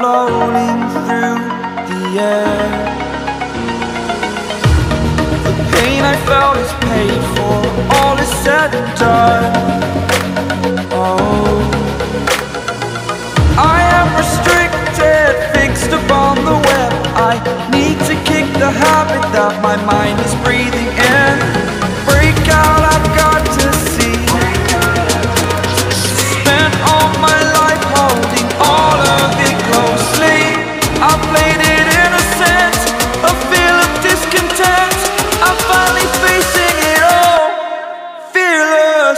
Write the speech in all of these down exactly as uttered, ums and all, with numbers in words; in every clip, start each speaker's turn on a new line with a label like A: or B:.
A: floating through the air. The pain I felt is paid for, all is said and done. Oh, I am restricted, fixed upon the web. I need to kick the habit that my mind is breathing in. Break out, I've got to see. Spent all my life holding all of it closely. I played it innocent, a feel of discontent. I'm finally facing it all, fearless.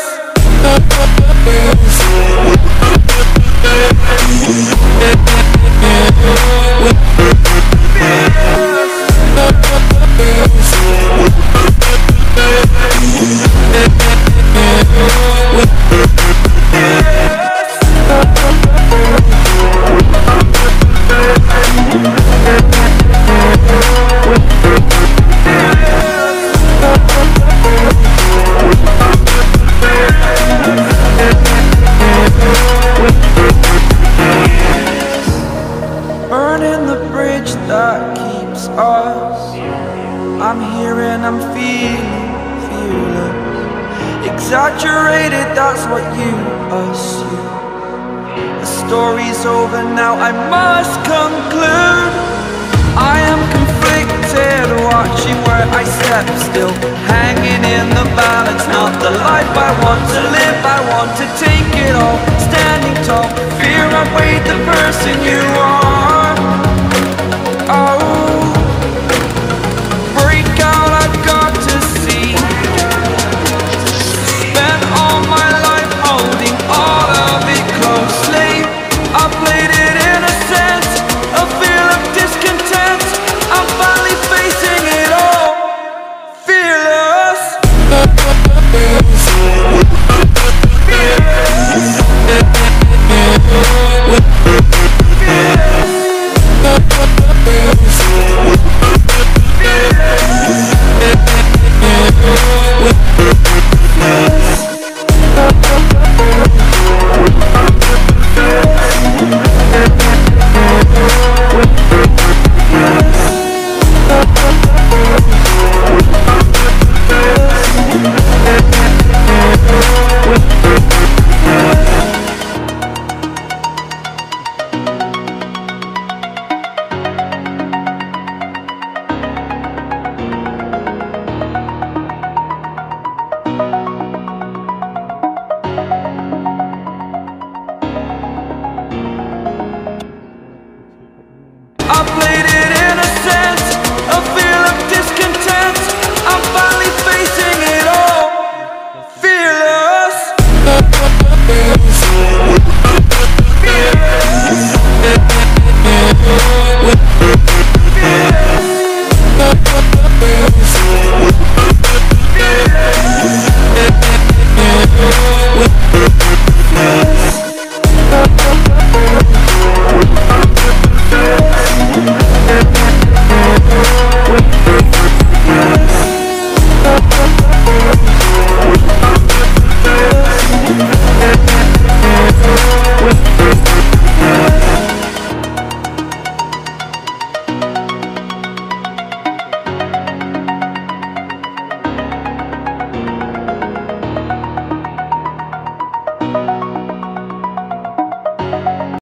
A: Burning the bridge that keeps us. I'm here and I'm feeling fearless. Exaggerated, that's what you assume. The story's over now, I must conclude. I am conflicted, watching where I step still, hanging in the balance. Not the life I want to live, I want to take it all. Standing tall, fear I weighed the person you are.